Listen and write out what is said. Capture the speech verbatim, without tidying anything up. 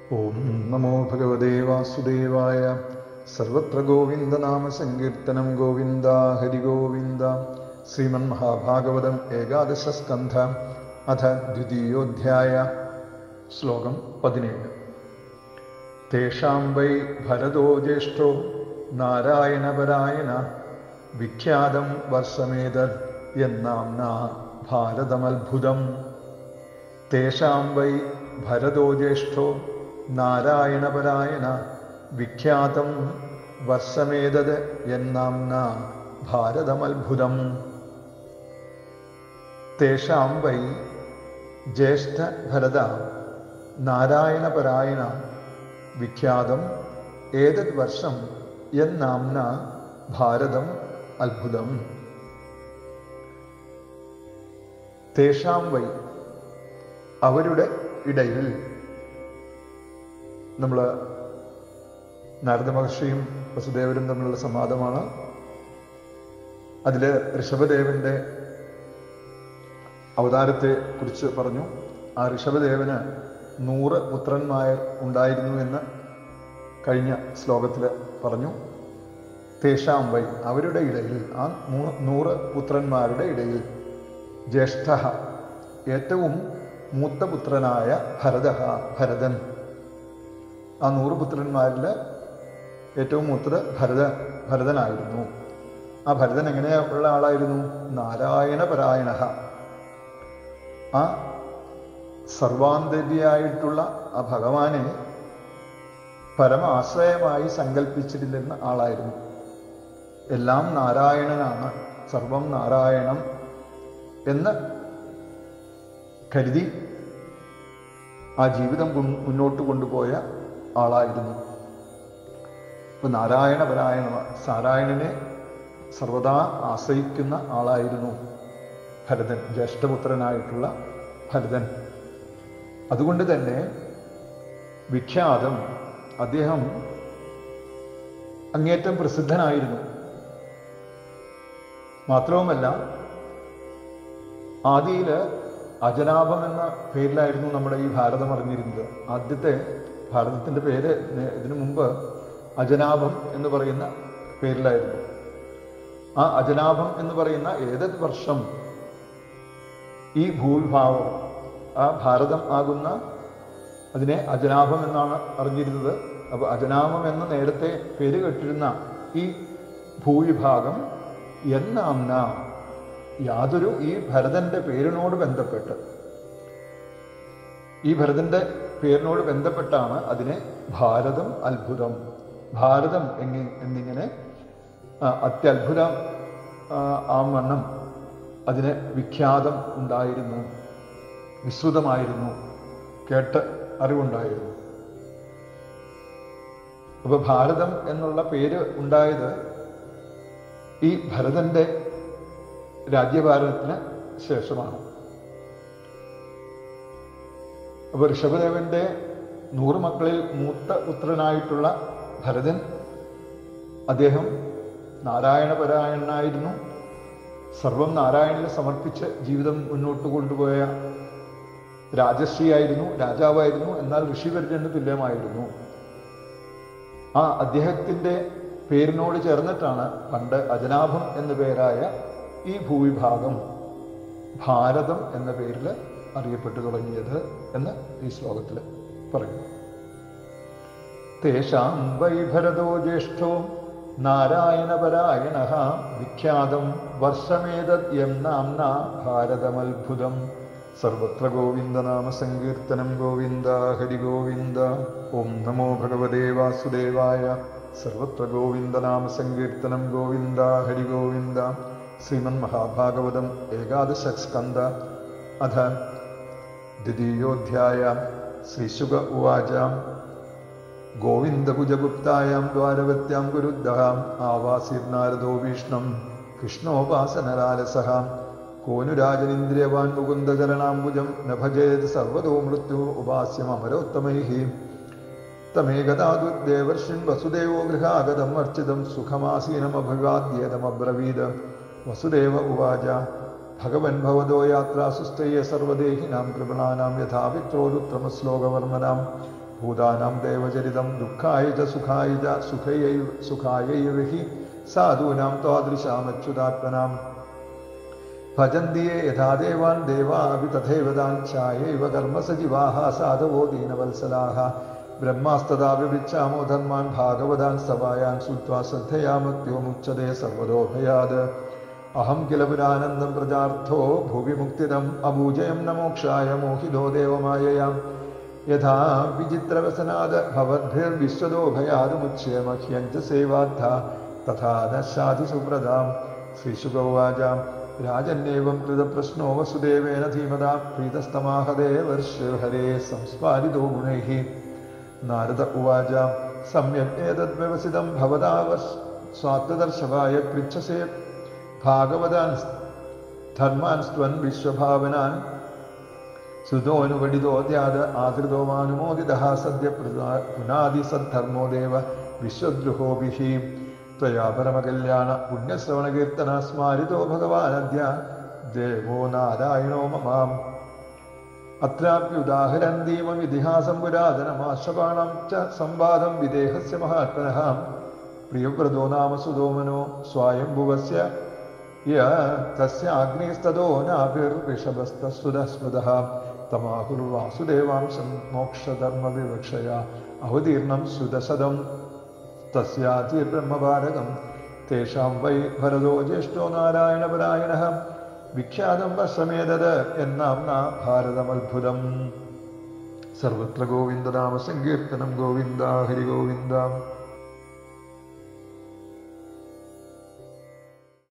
ഓം നമോ ഭഗവതേ വാസുദേവായ. സർവത്ര ഗോവിന്ദനാമസങ്കീർത്തനം. ഗോവിന്ദ ഹരി ഗോവിന്ദ. ശ്രീമന്മഹാഭാഗവതം ഏകാദശ സ്കന്ധ അഥ ദ്വിതീയോധ്യായ. ശ്ലോകം പതിനേഴ്. തേഷാം വൈ ഭരതോ ജ്യേഷ്ഠോ നാരായണപരായണ വിഖ്യാതം വർഷമേതദ് യന്നാംനാ ഭാരതമത്ഭുതം. തേഷാം വൈ ഭരതോ ജ്യേഷ്ഠോ നാരായണപരായണ വിഖ്യാതം വർഷമേതദ് യന്നാംനാ ഭാരതമത്ഭുതം. തേഷാം വൈ ജ്യേഷ്ഠ ഭരത നാരായണപരായണ വിഖ്യാതം ഏതദ് വർഷം യന്നാംന ഭാരതം അത്ഭുതം. തേഷാം വൈ അവരുടെ ഇടയിൽ. നമ്മൾ നാരദ മഹർഷിയും വസുദേവരും തമ്മിലുള്ള സംവാദമാണ്. അതിൽ ഋഷഭദേവന്റെ അവതാരത്തെ കുറിച്ച് പറഞ്ഞു. ആ ഋഷഭദേവന് നൂറ് പുത്രന്മാർ ഉണ്ടായിരുന്നു എന്ന് കഴിഞ്ഞ ശ്ലോകത്തിൽ പറഞ്ഞു. തേഷാം വൈ അവരുടെ ഇടയിൽ, ആ നൂറ് പുത്രന്മാരുടെ ഇടയിൽ ജ്യേഷ്ഠ ഏറ്റവും മൂത്ത പുത്രനായ ഭരത ഭരതൻ. ആ നൂറ് പുത്രന്മാരിൽ ഏറ്റവും മൂത്തത് ഭരത ഭരതനായിരുന്നു. ആ ഭരതൻ എങ്ങനെയുള്ള ആളായിരുന്നു? നാരായണപരായണ. ആ സർവാന്തര്യായിട്ടുള്ള ആ ഭഗവാനെ പരമാശ്രയമായി സങ്കല്പിച്ചിരുന്ന ആളായിരുന്നു. എല്ലാം നാരായണനാണ്, സർവം നാരായണം എന്ന് കരുതി ആ ജീവിതം മുന്നോട്ട് കൊണ്ടുപോയ ആളായിരുന്നു. ഇപ്പൊ നാരായണപരായണ, നാരായണനെ സർവദാ ആശ്രയിക്കുന്ന ആളായിരുന്നു ഭരതൻ, ജ്യേഷ്ഠപുത്രനായിട്ടുള്ള ഭരതൻ. അതുകൊണ്ട് തന്നെ വിഖ്യാതം, അദ്ദേഹം അങ്ങേറ്റം പ്രസിദ്ധനായിരുന്നു. മാത്രവുമല്ല, ആദിയിൽ അജനാഭം എന്ന പേരിലായിരുന്നു നമ്മുടെ ഈ ഭാരതം അറിഞ്ഞിരുന്നത്. ആദ്യത്തെ ഭാരതത്തിൻ്റെ പേര് ഇതിനു മുമ്പ് അജനാഭം എന്ന് പറയുന്ന പേരിലായിരുന്നു. ആ അജനാഭം എന്ന് പറയുന്ന ഏതത് വർഷം ഈ ഭൂവിഭാവം, ആ ഭാരതം ആകുന്ന അതിനെ അജനാഭം എന്നാണ് അറിഞ്ഞിരുന്നത്. അപ്പോൾ അജനാഭം എന്ന് നേരത്തെ പേര് കേട്ടിരുന്ന ഈ ഭൂവിഭാഗം എന്നാംന, യാതൊരു ഈ ഭരതന്റെ പേരിനോട് ബന്ധപ്പെട്ട്, ഈ ഭരതന്റെ പേരിനോട് ബന്ധപ്പെട്ടാണ് അതിനെ ഭാരതം അത്ഭുതം, ഭാരതം എങ്ങി എന്നിങ്ങനെ അത്യത്ഭുതം ആ വണ്ണം അതിന് വിഖ്യാതം ഉണ്ടായിരുന്നു, വിശ്രുതമായിരുന്നു, കേട്ട് അറിവുണ്ടായിരുന്നു. അപ്പൊ ഭാരതം എന്നുള്ള പേര് ഉണ്ടായത് ഈ ഭരതന്റെ രാജ്യഭാരതത്തിന് ശേഷമാണ്. അപ്പൊ ഋഷഭദേവന്റെ നൂറ് മക്കളിൽ മൂത്ത പുത്രനായിട്ടുള്ള ഭരതൻ, അദ്ദേഹം നാരായണപരായണനായിരുന്നു. സർവം നാരായണനെ സമർപ്പിച്ച് ജീവിതം മുന്നോട്ട് കൊണ്ടുപോയ രാജശ്രീയായിരുന്നു, രാജാവായിരുന്നു. എന്നാൽ ഋഷിവര്യന് തുല്യമായിരുന്നു. ആ അദ്ദേഹത്തിന്റെ പേരിനോട് ചേർന്നിട്ടാണ് പണ്ട് അജനാഭം എന്ന പേരായ ഈ ഭൂവിഭാഗം ഭാരതം എന്ന പേരിൽ അറിയപ്പെട്ടു തുടങ്ങിയത് എന്ന് ഈ ശ്ലോകത്തിൽ പറയുന്നു. തേഷാം വൈ ഭരതോ ജ്യേഷ്ഠോ നാരായണപരായണ വിഖ്യാതം വർഷമേതദ് യന്നാംന ഭാരതമത്ഭുതം. സർവത്ര ഗോവിന്ദനാമ സങ്കീർത്തനം. ഗോവിന്ദ ഹരി ഗോവിന്ദ. ഓം നമോ ഭഗവതേ വാസുദേവായ. സർവത്ര ഗോവിന്ദനാമ സങ്കീർത്തനം. ഗോവിന്ദ ഹരി ഗോവിന്ദ. ശ്രീമന്മഹാഭാഗവതം ഏകാദശ സ്കന്ധ അഥ ദ്വിതീയോധ്യായ. ശ്രീശുക ഉവാച. ഗോവിന്ദഭുജഗുപ്തായാം ദ്വാരവത്യാം ഗുരുദ്ദഹാം ആവാസീർനാരദോ വീഷ്ണം കൃഷ്ണോപാസനരാലസഃ കോനുരാജനിന്ദ്രിയവാൻ മുകുന്ദചരണാംബുജം ന ഭജേത് സർവതോ മൃത്യു ഉപാസ്യമമരോത്തമൈഃ. തമേകദാദുർദേവർഷിൻ വസുദേവോ ഗൃഹാഗതം അർച്ചിതം സുഖമാസീനമഭിവാദ്യേതമബ്രവീത്. വസുദേവ ഉവാച. ഭഗവൻ ഭവതോ യാത്രാസുസ്ഥയ്യ സർവദേഹിനാം കൃപണാനാം യഥാ വിത്രോരുത്രമശ്ലോകവർമ്മനാം ഭൂതാനാം ദേവചരിതം ദുഃഖായ ച സുഖായ ച സുഖയൈവ സുഖായൈവ ഹി സാധൂനാം താദൃശാമച്യുതാത്മനാം ഭജന്തി യേ യഥാ ദേവാൻ ദേവാപി തഥൈവ താൻ ഛായൈവ കർമ്മസജീവാഃ സാധവോ ദീനവത്സലാഃ ബ്രഹ്മാസ്തദാ വിവിച്ചാമോ ധർമാൻ ഭാഗവതാൻ സവായാൻ ശ്രുത്വാ ശ്രദ്ധയാമത്യോ മുച്യതേ സർവതോഭയാത് അഹം കില പുരാനന്ദം പ്രജാർത്ഥോ ഭുവി മുക്തിദം അഭൂജയം ന മോക്ഷായ മോഹിതോ ദേവമായയാം യഥാ വിചിത്രവസനാദ ഭവദ്ഭിർവിശ്വതോഭയാത് മുച്യേ മഹ്യം ച സേവാർത്ഥ തഥാ നശാധി സുപ്രദാം ശ്രീശുകൗവാച രാജന്യേവം കൃതപ്രശ്നോ വസുദേവേന ധീമതാ പ്രീതസ്തമാഹദേവർഷ ഹരേ സംസ്പാരിതോ ഗുണൈഃ നാരദ ഉവാച സമ്യക് ഏതദ്വ്യവസിതം ഭവതാ സ്വാത്മദർശവായ പൃച്ഛസേ ഭാഗവതാൻ ധർമാൻ സ്ത്വൻ വിശ്വഭാവനാൻ സുതോനുപഠിതോ ധ്യാത ആദൃതോ മാനുമോദിതഃ സദ്യ പുനാദി സദ്ധർമ്മോ ദേവ വിശ്വദ്രുഹോഭിഃ ത്വയാ പരമകല്യാണ പുണ്യശ്രവണകീർത്തന സ്മാരിതോ ഭഗവാനദ്യ ദേവോ നാരായണോ മമാം അത്രാപ്യുദാഹരന്തീമമിതിഹാസം പുരാതനമാശ്രപാണം ച സംവാദം വിദേഹസ്യ മഹാത്മനഃ പ്രിയവ്രതോ നാമ സുതോമനോ സ്വായംഭുവസ്യ തസ്യാഗ്നിസ്തദോ നാഭിർഋഷഭസ്തസ്സുതഃ സ്മൃതഃ തമാഹുർവാസുദേവാംശം മോക്ഷധർമ്മവിവക്ഷയാ അവതീർണം സുദശതം തസ്യാതിർബ്രഹ്മഭാരകം തേഷാം വൈ ഭരതോ ജ്യേഷ്ഠോ നാരായണപരായണഃ വിഖ്യാതം വശമേതത് എന്നാംനാ ഭാരതമത്ഭുതം. സർവത്ര ഗോവിന്ദനാമ സങ്കീർത്തനം. ഗോവിന്ദ ഹരി ഗോവിന്ദ.